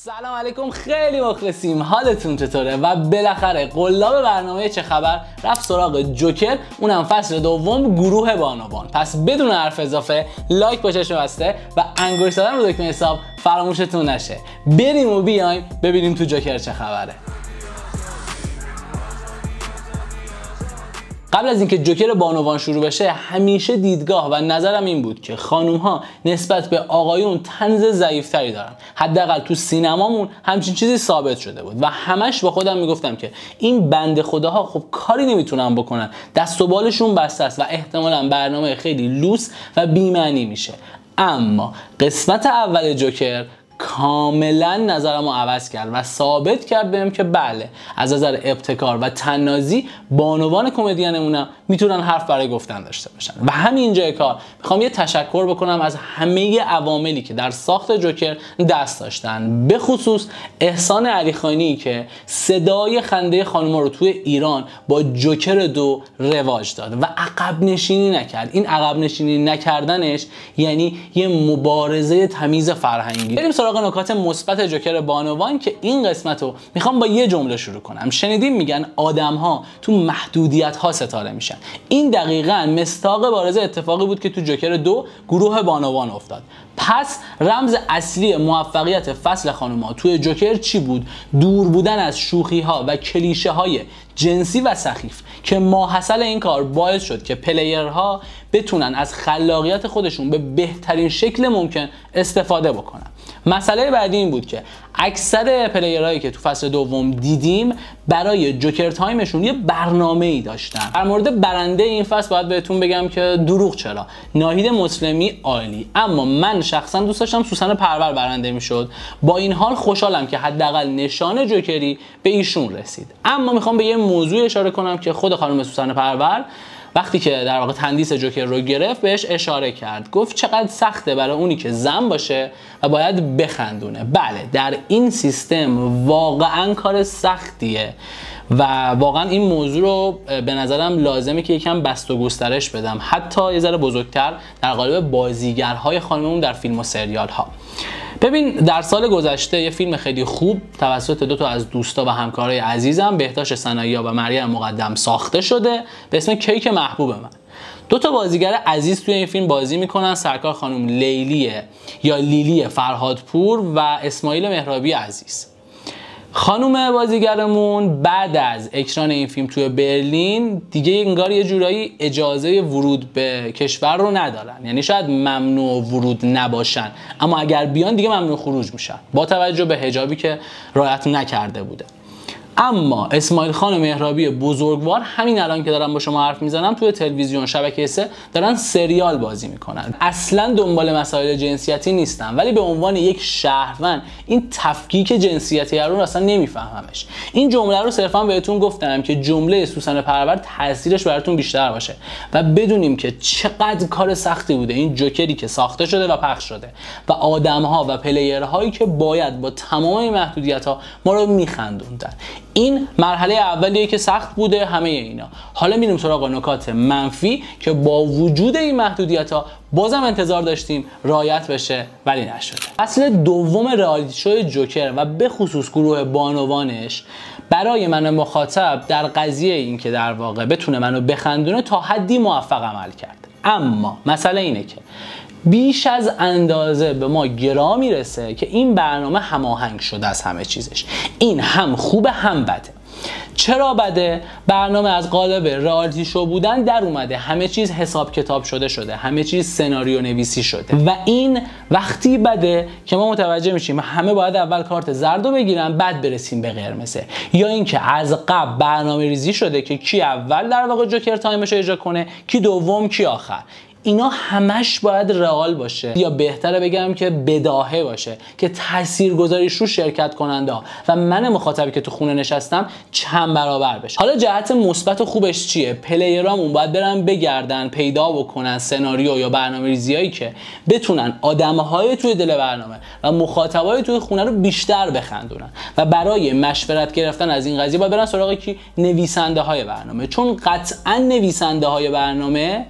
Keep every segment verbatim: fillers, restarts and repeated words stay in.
سلام علیکم، خیلی مخلصیم. حالتون چطوره؟ و بالاخره قلاب برنامه چه خبر رفت سراغ جوکر، اونم فصل دوم، گروه بانوان. پس بدون حرف اضافه لایک با چشم بسته و انگشت زدن رو دکمه حساب فراموشتون نشه. بریم و بیایم ببینیم تو جوکر چه خبره. قبل از اینکه جوکر بانوان شروع بشه، همیشه دیدگاه و نظرم این بود که خانوم ها نسبت به آقایون طنز ضعیفتری دارن. حداقل تو سینمامون همچین چیزی ثابت شده بود و همش با خودم میگفتم که این بنده خداها خب کاری نمیتونن بکنن، دست و بالشون بسته است و احتمالاً برنامه خیلی لوس و بی‌معنی میشه. اما قسمت اول جوکر کاملا نظرمو عوض کرد و ثابت کرد بهم که بله، از نظر ابتکار و طنازی بانوان کمدینمونم میتونن حرف برای گفتن داشته باشن. و همین جای کار میخوام یه تشکر بکنم از همه عواملی که در ساخت جوکر دست داشتن، به خصوص احسان علیخانی که صدای خنده خانوما رو توی ایران با جوکر دو رواج داد و عقب نشینی نکرد. این عقب نشینی نکردنش یعنی یه مبارزه تمیز فرهنگی. بریم سراغ نکات مثبت جوکر بانوان که این قسمت رو میخوام با یه جمله شروع کنم. شنیدیم میگن آدم ها تو محدودیت ها ستاره میشن. این دقیقاً مصداق بارز اتفاقی بود که تو جوکر دو گروه بانوان افتاد. پس رمز اصلی موفقیت فصل خانوما توی جوکر چی بود؟ دور بودن از شوخی ها و کلیشه های جنسی و سخیف که ماحصل این کار باعث شد که پلیرها بتونن از خلاقیت خودشون به بهترین شکل ممکن استفاده بکنن. مسئله بعدی این بود که اکثر پلیرهایی که تو فصل دوم دیدیم برای جوکر تایمشون یه برنامه‌ای داشتن. در مورد برنده این فصل باید بهتون بگم که دروغ چرا، ناهید مسلمی عالی، اما من شخصا دوست داشتم سوسن پرور برنده میشد. با این حال خوشحالم که حداقل نشان جوکری به ایشون رسید. اما میخوام به یه موضوع اشاره کنم که خود خانم سوسن پرور وقتی که در واقع تندیس جوکر رو گرفت بهش اشاره کرد، گفت چقدر سخته برای اونی که زن باشه و باید بخندونه. بله، در این سیستم واقعا کار سختیه و واقعا این موضوع رو به نظرم لازمه که یکم بست و گسترش بدم، حتی یه ذره بزرگتر در قالب بازیگرهای خانممون در فیلم و سریال ها. ببین، در سال گذشته یه فیلم خیلی خوب توسط دو تا از دوستا و همکارای عزیزم، بهتاش سنایی و مریم مقدم، ساخته شده به اسم کیک محبوب من. دو تا بازیگر عزیز توی این فیلم بازی میکنن، سرکار خانم لیلیه یا لیلی فرهادپور و اسماعیل مهرابی عزیز. خانوم بازیگرمون بعد از اکران این فیلم توی برلین دیگه انگار یه جورایی اجازه ورود به کشور رو ندارن، یعنی شاید ممنوع ورود نباشن اما اگر بیان دیگه ممنوع خروج میشن با توجه به حجابی که رعایت نکرده بوده. اما اسماعیل خان مهرابی بزرگوار همین الان که دارم با شما حرف میزنم توی تلویزیون شبکه سه دارن سریال بازی میکنن. اصلا دنبال مسائل جنسیتی نیستن، ولی به عنوان یک شهروند این تفکیک جنسیتی رو اصلا نمیفهممش. این جمله رو صرفا بهتون گفتم که جمله سوسن پرور تاثیرش براتون بیشتر باشه و بدونیم که چقدر کار سختی بوده این جوکری که ساخته شده و پخش شده و آدم‌ها و پلیرهایی که باید با تمام این محدودیت‌ها ما رو میخندوندن. این مرحله اولیه که سخت بوده همه اینا. حالا میریم سراغ نکات منفی که با وجود این محدودیت‌ها بازم انتظار داشتیم رعایت بشه ولی نشده. اصل دوم رئالیتی شو جوکر و به خصوص گروه بانوانش برای من مخاطب در قضیه این که در واقع بتونه منو بخندونه تا حدی موفق عمل کرد. اما مسئله اینه که بیش از اندازه به ما گرا میرسه که این برنامه هماهنگ شده از همه چیزش. این هم خوبه هم بده. چرا بده؟ برنامه از قالب رئالیتی شو بودن در اومده، همه چیز حساب کتاب شده شده، همه چیز سناریو نویسی شده و این وقتی بده که ما متوجه میشیم همه باید اول کارت زرد رو بگیرن بعد برسیم به قرمزه، یا اینکه از قبل برنامه ریزی شده که کی اول در واقع جوکر تایمش رو اجرا کنه، کی دوم، کی آخر. اینا همش باید رئال باشه، یا بهتره بگم که بداهه باشه که تاثیرگذاریش رو شرکت کننده ها و من مخاطبی که تو خونه نشستم چند برابر بشه. حالا جهت مثبت و خوبش چیه؟ پلیرامون باید برن بگردن پیدا بکنن سناریو یا برنامه‌ریزیایی که بتونن آدم‌های توی دل برنامه و مخاطبای توی خونه رو بیشتر بخندونن و برای مشورت گرفتن از این قضیه باید برن سراغ کی؟ نویسنده‌های برنامه، چون قطعاً نویسنده‌های برنامه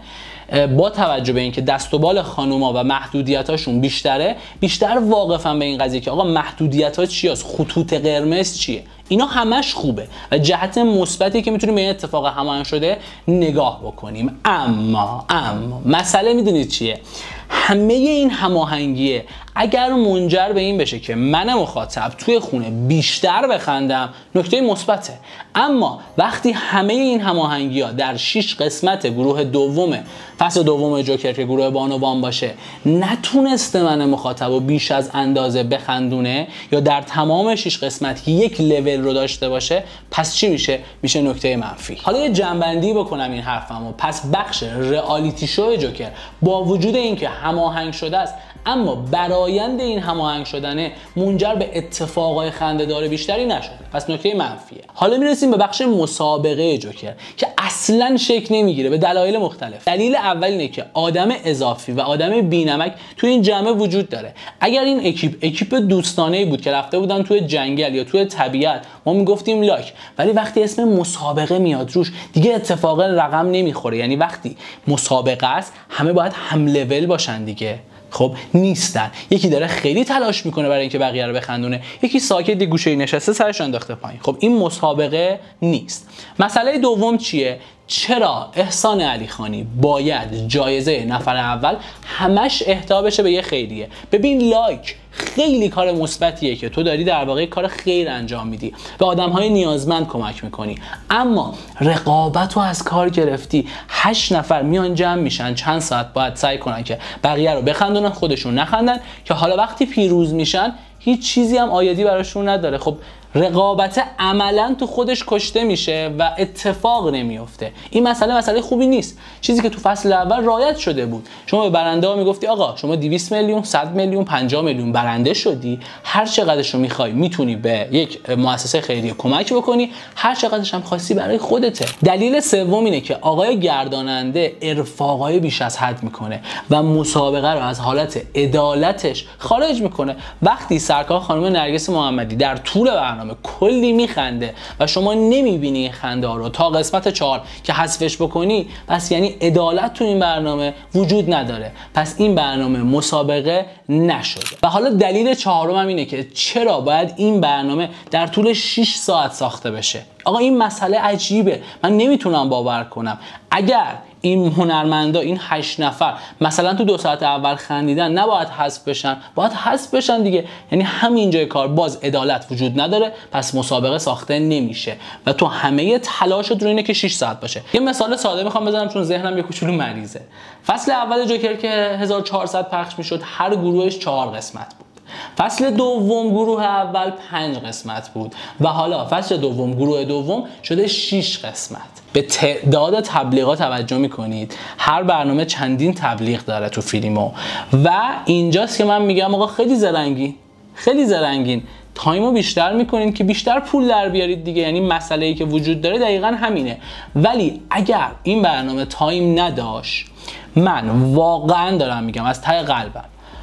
با توجه به اینکه دست و بال خانوما و محدودیتاشون بیشتره، بیشتر واقفن به این قضیه که آقا محدودیت‌ها چیه، خطوط قرمز چیه. اینا همش خوبه و جهت مثبتی که میتونیم به این اتفاق هماهنگ شده نگاه بکنیم. اما اما مسئله میدونید چیه؟ همه این هماهنگیه اگر منجر به این بشه که من مخاطب توی خونه بیشتر بخندم، نکته مثبته. اما وقتی همه این هماهنگی ها در شش قسمت گروه دوم فصل دوم جوکر که گروه بانوان باشه نتونسته من مخاطب رو بیش از اندازه بخندونه یا در تمام شش قسمت یک لول رو داشته باشه، پس چی میشه؟ میشه نکته منفی. حالا یه جنبندی بکنم این حرفمو. پس بخش رئالیتی شو جوکر با وجود اینکه هماهنگ شده است، اما برآیند این هماهنگ شدنه منجر به اتفاقای خنده‌دار بیشتری نشده، پس نکته منفیه. حالا میرسیم به بخش مسابقه جوکر که اصلا شکل نمیگیره به دلایل مختلف. دلیل اول اینه که آدم اضافی و آدم بی‌نمک توی این جمع وجود داره. اگر این اکیپ اکیپ دوستانه‌ای بود که رفته بودن توی جنگل یا توی طبیعت، ما میگفتیم لاک، ولی وقتی اسم مسابقه میاد روش دیگه اتفاق رقم نمیخوره. یعنی وقتی مسابقه است همه باید هم لول باشن دیگه. خب نیستن. یکی داره خیلی تلاش میکنه برای اینکه بقیه رو بخندونه، یکی ساکت گوشه نشسته سرش انداخته پایین. خب این مسابقه نیست. مسئله دوم چیه؟ چرا احسان علیخانی باید جایزه نفر اول همش اهدا بشه به یه خیریه؟ ببین لایک خیلی کار مثبتیه که تو داری در واقع کار خیر انجام میدی، به آدم‌های نیازمند کمک میکنی، اما رقابت رو از کار گرفتی. هشت نفر میان جمع میشن چند ساعت باید سعی کنن که بقیه رو بخندونن، خودشون نخندن، که حالا وقتی پیروز میشن هیچ چیزی هم آیدی براشون نداره. خب رقابت عملا تو خودش کشته میشه و اتفاق نمیفته. این مسئله مسئله خوبی نیست. چیزی که تو فصل اول رعایت شده بود، شما به برنده ها میگفتی آقا شما دویست میلیون، صد میلیون، پنجاه میلیون برنده شدی، هر چقدرش رو میخوای میتونی به یک مؤسسه خیریه کمک بکنی، هر چقدرش هم خواستی برای خودته. دلیل سوم اینه که آقای گرداننده ارفاقای بیش از حد میکنه و مسابقه رو از حالت عدالتش خارج میکنه. وقتی سرکار خانم نرگس محمدی در طول برنامه کلی میخنده و شما نمیبینی این خنده ها رو تا قسمت چهار که حذفش بکنی، پس یعنی عدالت تو این برنامه وجود نداره، پس این برنامه مسابقه نشده. و حالا دلیل چهارم هم اینه که چرا باید این برنامه در طول شش ساعت ساخته بشه. آقا این مسئله عجیبه، من نمیتونم باور کنم. اگر این هنرمندا، این هشت نفر مثلا تو دو ساعت اول خندیدن، نباید حذف بشن؟ باید حذف بشن دیگه. یعنی همینجای کار باز عدالت وجود نداره، پس مسابقه ساخته نمیشه و تو همه تلاشت رو اینه که شش ساعت باشه. یه مثال ساده میخوام بزنم چون ذهنم یه کوچولو مریضه. فصل اول جوکر که هزار و چهارصد پخش میشد، هر گروهش چهار قسمت بود. فصل دوم گروه اول پنج قسمت بود و حالا فصل دوم گروه دوم شده شش قسمت. به تعداد تبلیغات توجه میکنید، هر برنامه چندین تبلیغ داره تو فیلمو و اینجاست که من میگم آقا خیلی زرنگین، خیلی زرنگین تایمو بیشتر میکنین که بیشتر پول در بیارید دیگه. یعنی مسئله ای که وجود داره دقیقا همینه. ولی اگر این برنامه تایم نداشت، من واقعا دارم میگم از ته قلبم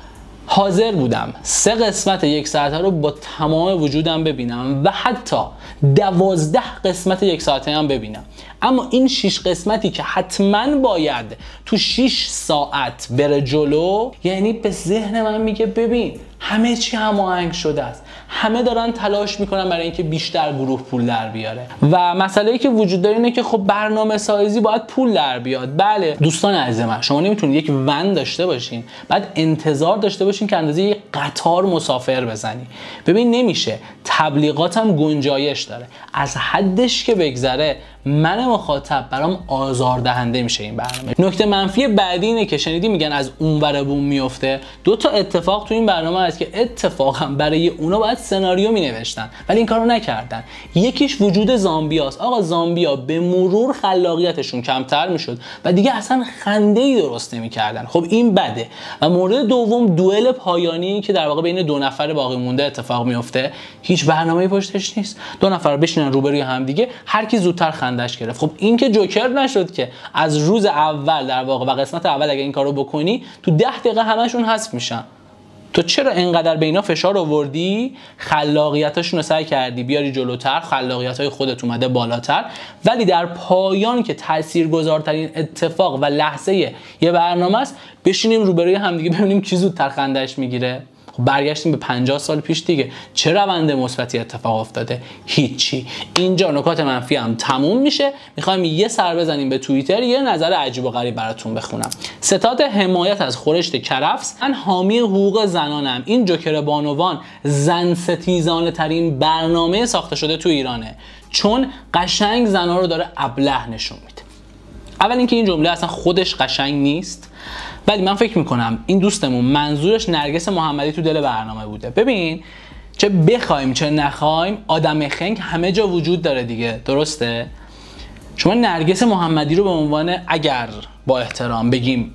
حاضر بودم سه قسمت یک ساعته رو با تمام وجودم ببینم و حتی دوازده قسمت یک ساعته هم ببینم. اما این شش قسمتی که حتما باید تو شش ساعت بره جلو، یعنی به ذهن من میگه ببین همه چی هماهنگ شده است، همه دارن تلاش میکنن برای اینکه بیشتر گروه پول در بیاره و مسئله‌ای که وجود داره اینه که خب برنامه سازی باید پول در بیاد. بله دوستان عزیز من، شما نمیتونید یک ون داشته باشین بعد انتظار داشته باشین که اندازه یک قطار مسافر بزنی. ببین نمیشه. تبلیغات هم گنجایش داره، از حدش که بگذره من مخاطب برام آزاردهنده میشه این برنامه. نکته منفی بعدی اینه که شنیدی میگن از اونور بوم میفته. دو تا اتفاق تو این برنامه هست که اتفاقا برای اونا باید سناریو مینوشتن ولی این کارو نکردن. یکیش وجود زامبیاست. آقا زامبیا به مرور خلاقیتشون کمتر میشد و دیگه اصلا خنده‌ای درست نمیکردن. خب این بده. و مورد دوم دوئل پایانی که در واقع بین دو نفر باقی مونده اتفاق میفته، هیچ برنامه‌ای پشتش نیست. دو نفر بشینن روبروی هم دیگه، هر کی زودتر خندش گرفت. خب این که جوکر نشد که از روز اول در واقع و قسمت اول اگه این کارو بکنی تو ده دقیقه همشون حذف میشن. تو چرا اینقدر به اینا فشار آوردی؟ خلاقیتاشون رو سعی کردی بیاری جلوتر، خلاقیت‌های خودت اومده بالاتر، ولی در پایان که تاثیرگذارترین اتفاق و لحظه یه برنامه است، بشینیم روبروی همدیگه ببینیم کی زودتر خندش میگیره. خب برگشتیم به پنجاه سال پیش دیگه، چه روند مثبتی اتفاق افتاده؟ هیچی. اینجا نکات منفی هم تموم میشه. میخوایم یه سر بزنیم به توییتر، یه نظر عجیب و غریب براتون بخونم. ستاد حمایت از خورشت کرفس: من حامی حقوق زنانم. این جوکر بانوان زن ستیزانه ترین برنامه ساخته شده تو ایرانه، چون قشنگ زنا رو داره ابله نشون میده. اول اینکه این جمله اصلا خودش قشنگ نیست، ولی من فکر میکنم این دوستمون منظورش نرگس محمدی تو دل برنامه بوده. ببین، چه بخوایم چه نخوایم آدم خنگ همه جا وجود داره دیگه، درسته؟ شما نرگس محمدی رو به عنوان، اگر با احترام بگیم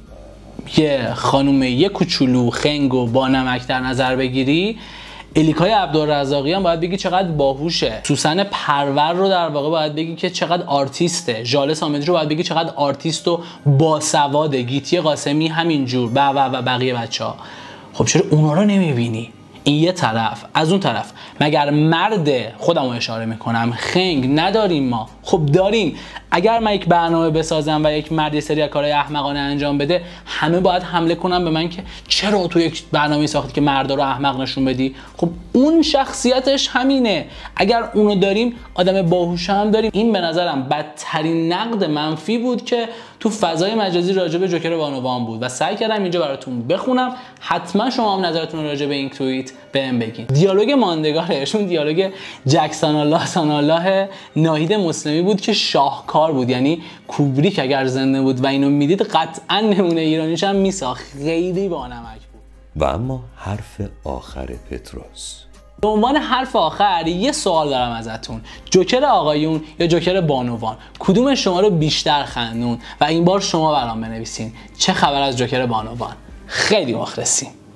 یه خانم یه کوچولو خنگ و با نمک در نظر بگیری، الیکای عبدالرزاقی هم باید بگی چقدر باهوشه، سوسن پرور رو در واقع باید بگی که چقدر آرتیسته، ژاله سامدی رو باید بگی چقدر آرتیست و باسواده، گیتی قاسمی همینجور، و و و بقیه بچه‌ها. خب چرا اونا رو نمیبینی؟ این یه طرف. از اون طرف مگر مرد، خودم رو اشاره میکنم، خنگ نداریم ما؟ خب داریم. اگر من یک برنامه بسازم و یک مرد یه سری کارهای احمقانه انجام بده، همه باید حمله کنن به من که چرا تو یک برنامه ساختی که مردا رو احمق نشون بدی؟ خب اون شخصیتش همینه. اگر اونو داریم، آدم باهوش هم داریم. این به نظرم بدترین نقد منفی بود که تو فضای مجازی راجع به جوکر بانوان بود و سعی کردم اینجا براتون بخونم. حتما شما هم نظرتون راجع به این توییت بهم بگین. دیالوگ ماندگارشون دیالوگ جک سانالله سانالله ناهید مسلمی بود که شاهکار بود. یعنی کوبریک اگر زنده بود و اینو میدید قطعا نمونه ایرانیش هم میساخت. خیلی بانمک بود. و اما حرف آخر پتروس. به عنوان حرف آخر یه سوال دارم ازتون: جوکر آقایون یا جوکر بانوان، کدوم شما رو بیشتر خندون؟ و این بار شما برام بنویسین چه خبر از جوکر بانوان. خیلی مخلصیم.